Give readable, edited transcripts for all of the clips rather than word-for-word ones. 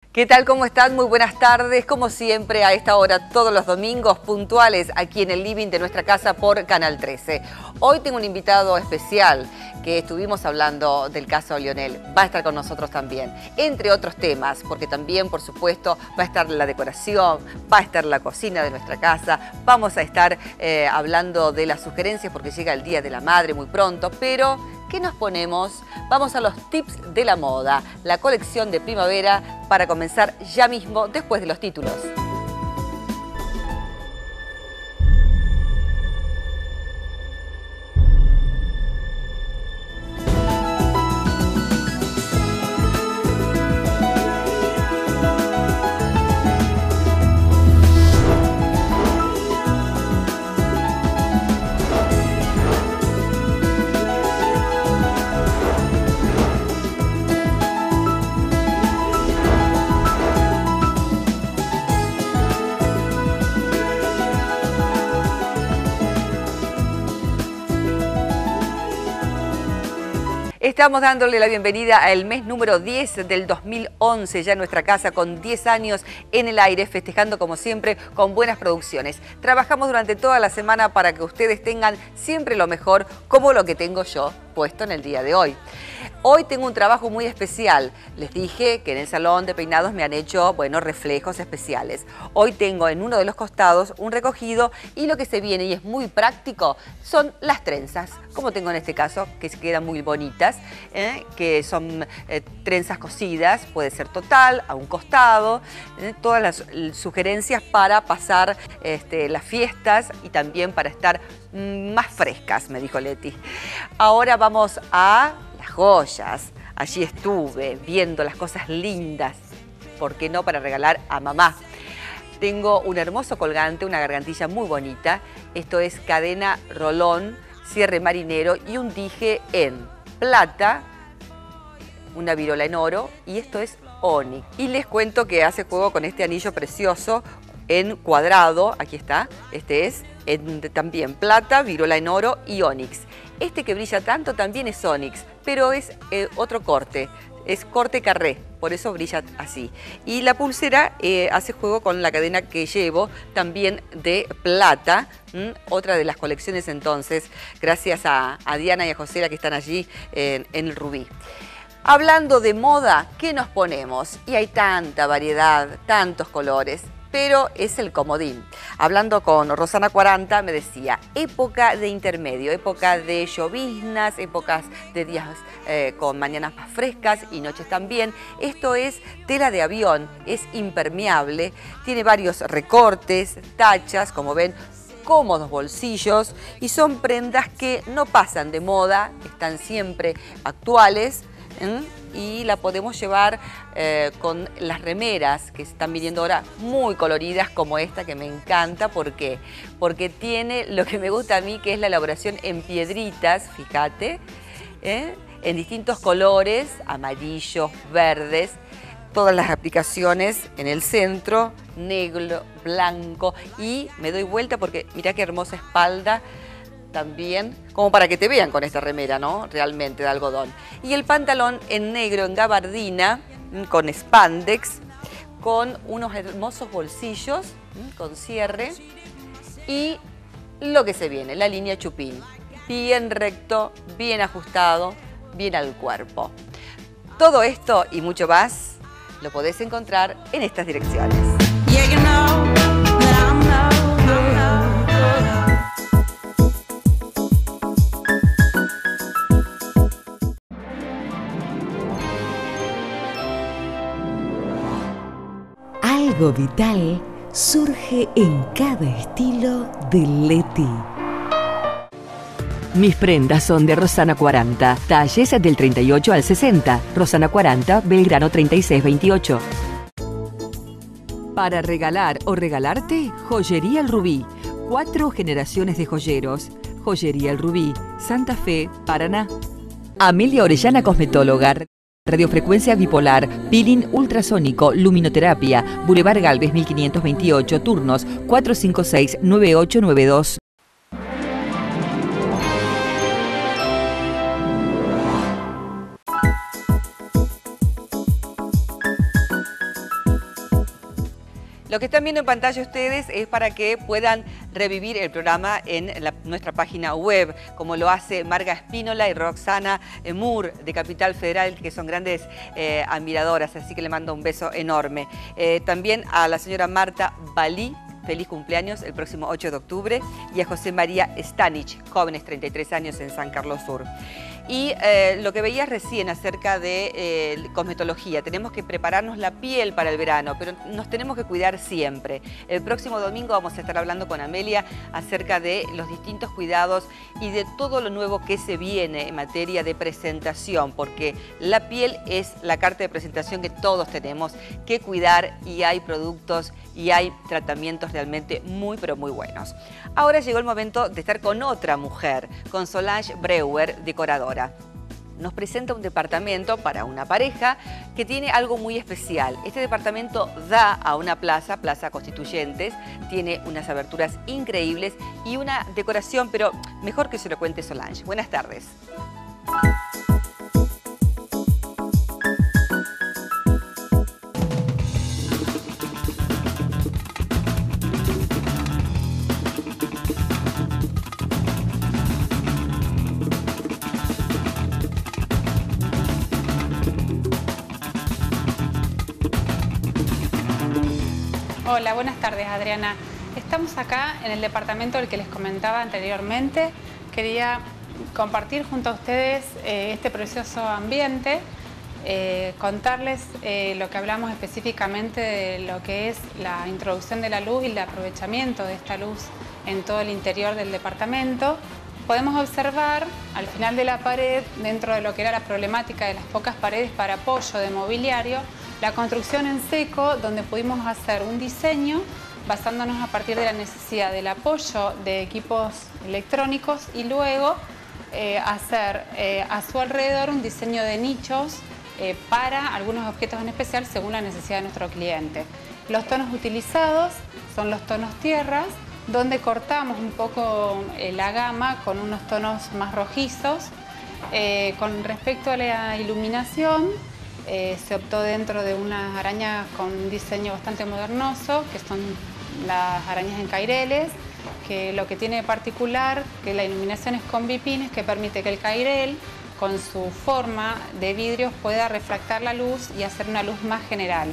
¿Qué tal? ¿Cómo están? Muy buenas tardes. Como siempre, a esta hora, todos los domingos, puntuales, aquí en el living de nuestra casa por Canal 13. Hoy tengo un invitado especial que estuvimos hablando del caso Lionel. Va a estar con nosotros también, entre otros temas, porque también, por supuesto, va a estar la decoración, va a estar la cocina de nuestra casa, vamos a estar hablando de las sugerencias porque llega el Día de la Madre muy pronto, pero ¿qué nos ponemos? Vamos a los tips de la moda, la colección de primavera para comenzar ya mismo después de los títulos. Estamos dándole la bienvenida al mes número 10 del 2011, ya en nuestra casa, con 10 años en el aire, festejando como siempre con buenas producciones. Trabajamos durante toda la semana para que ustedes tengan siempre lo mejor, como lo que tengo yo puesto en el día de hoy. Hoy tengo un trabajo muy especial. Les dije que en el salón de peinados me han hecho, bueno, reflejos especiales. Hoy tengo en uno de los costados un recogido y lo que se viene, y es muy práctico, son las trenzas, como tengo en este caso, que se quedan muy bonitas, que son trenzas cosidas, puede ser total, a un costado, todas las sugerencias para pasar las fiestas y también para estar más frescas, me dijo Leti. Ahora vamos a las joyas. Allí estuve viendo las cosas lindas, ¿por qué no?, para regalar a mamá. Tengo un hermoso colgante, una gargantilla muy bonita. Esto es cadena rolón, cierre marinero y un dije en plata, una virola en oro, y esto es ónix. Y les cuento que hace juego con este anillo precioso en cuadrado. Aquí está, este es también plata, virola en oro y ónix. Este que brilla tanto también es ónix, pero es otro corte, es corte carré, por eso brilla así. Y la pulsera hace juego con la cadena que llevo, también de plata, otra de las colecciones entonces, gracias a Diana y a José, que están allí en el rubí. Hablando de moda, ¿qué nos ponemos? Y hay tanta variedad, tantos colores, pero es el comodín. Hablando con Rosana 40 me decía, época de intermedio, época de lloviznas, épocas de días con mañanas más frescas y noches también. Esto es tela de avión, es impermeable, tiene varios recortes, tachas, como ven, cómodos bolsillos, y son prendas que no pasan de moda, están siempre actuales. Y la podemos llevar con las remeras que están viniendo ahora muy coloridas, como esta que me encanta. ¿Por qué? Porque tiene lo que me gusta a mí, que es la elaboración en piedritas, fíjate, en distintos colores, amarillos, verdes, todas las aplicaciones en el centro, negro, blanco, y me doy vuelta porque mirá qué hermosa espalda también, como para que te vean con esta remera, ¿no? Realmente de algodón. Y el pantalón en negro, en gabardina, con spandex, con unos hermosos bolsillos, con cierre, y lo que se viene, la línea chupín, bien recto, bien ajustado, bien al cuerpo. Todo esto y mucho más lo podés encontrar en estas direcciones. Algo vital surge en cada estilo de Leti. Mis prendas son de Rosana 40, talles del 38 al 60, Rosana 40, Belgrano 3628. Para regalar o regalarte, Joyería El Rubí. 4 generaciones de joyeros. Joyería El Rubí, Santa Fe, Paraná. Amelia Orellana, cosmetóloga. Radiofrecuencia bipolar, peeling ultrasónico, luminoterapia, Boulevard Galvez 1528, turnos 456-9892. Lo que están viendo en pantalla ustedes es para que puedan revivir el programa en nuestra página web, como lo hace Marga Espínola y Roxana Moore de Capital Federal, que son grandes admiradoras, así que le mando un beso enorme. También a la señora Marta Balí, feliz cumpleaños el próximo 8 de octubre, y a José María Stanich, jóvenes, 33 años en San Carlos Sur. Y lo que veías recién acerca de cosmetología, tenemos que prepararnos la piel para el verano, pero nos tenemos que cuidar siempre. El próximo domingo vamos a estar hablando con Amelia acerca de los distintos cuidados y de todo lo nuevo que se viene en materia de presentación, porque la piel es la carta de presentación que todos tenemos que cuidar, y hay productos y hay tratamientos realmente muy, pero muy buenos. Ahora llegó el momento de estar con otra mujer, con Solange Breuer, decoradora. Nos presenta un departamento para una pareja que tiene algo muy especial. Este departamento da a una plaza, Plaza Constituyentes, tiene unas aberturas increíbles y una decoración, pero mejor que se lo cuente Solange. Buenas tardes. Hola, buenas tardes, Adriana. Estamos acá en el departamento del que les comentaba anteriormente. Quería compartir junto a ustedes este precioso ambiente, contarles lo que hablamos específicamente de lo que es la introducción de la luz y el aprovechamiento de esta luz en todo el interior del departamento. Podemos observar al final de la pared, dentro de lo que era la problemática de las pocas paredes para apoyo de mobiliario, la construcción en seco, donde pudimos hacer un diseño basándonos a partir de la necesidad del apoyo de equipos electrónicos y luego hacer a su alrededor un diseño de nichos para algunos objetos en especial según la necesidad de nuestro cliente. Los tonos utilizados son los tonos tierras, donde cortamos un poco la gama con unos tonos más rojizos. Con respecto a la iluminación, se optó dentro de unas arañas con un diseño bastante modernoso, que son las arañas en caireles, que lo que tiene de particular que la iluminación es con bipines, que permite que el cairel, con su forma de vidrios, pueda refractar la luz y hacer una luz más general.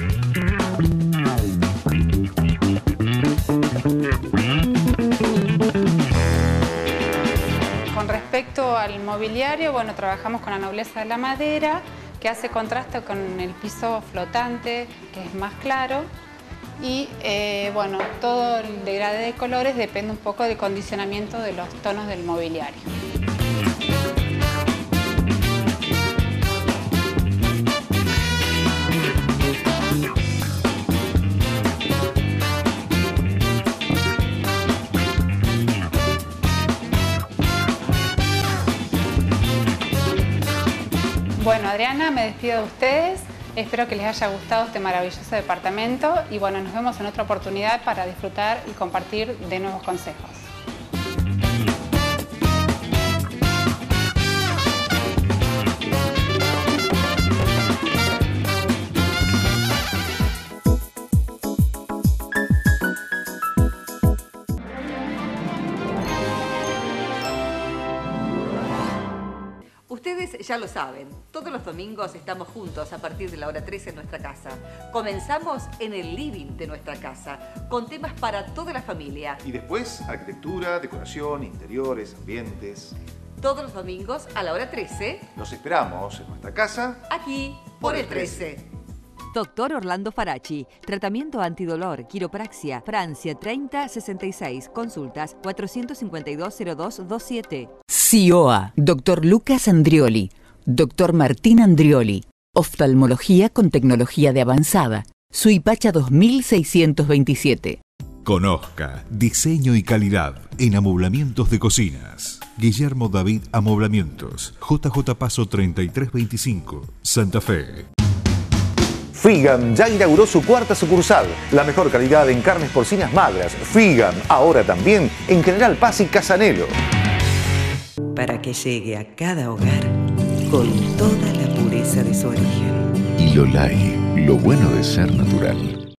Con respecto al mobiliario, bueno, trabajamos con la nobleza de la madera, que hace contraste con el piso flotante, que es más claro. Y bueno, todo el degradé de colores depende un poco del condicionamiento de los tonos del mobiliario. Bueno, Adriana, me despido de ustedes. Espero que les haya gustado este maravilloso departamento y bueno, nos vemos en otra oportunidad para disfrutar y compartir de nuevos consejos. Ustedes ya lo saben, todos los domingos estamos juntos a partir de la hora 13 en nuestra casa. Comenzamos en el living de nuestra casa, con temas para toda la familia. Y después, arquitectura, decoración, interiores, ambientes. Todos los domingos a la hora 13. Los esperamos en nuestra casa. Aquí, por el 13. Doctor Orlando Farachi, tratamiento antidolor, quiropraxia, Francia 3066, consultas 452-0227. CIOA, Dr. Lucas Andrioli, Dr. Martín Andrioli, oftalmología con tecnología de avanzada, Suipacha 2627. Conozca diseño y calidad en amoblamientos de cocinas. Guillermo David Amoblamientos, JJ Paso 3325, Santa Fe. Figan ya inauguró su cuarta sucursal. La mejor calidad en carnes porcinas magras. Figan, ahora también en General Paz y Casanelo. Para que llegue a cada hogar con toda la pureza de su origen. Y Lolay, lo bueno de ser natural.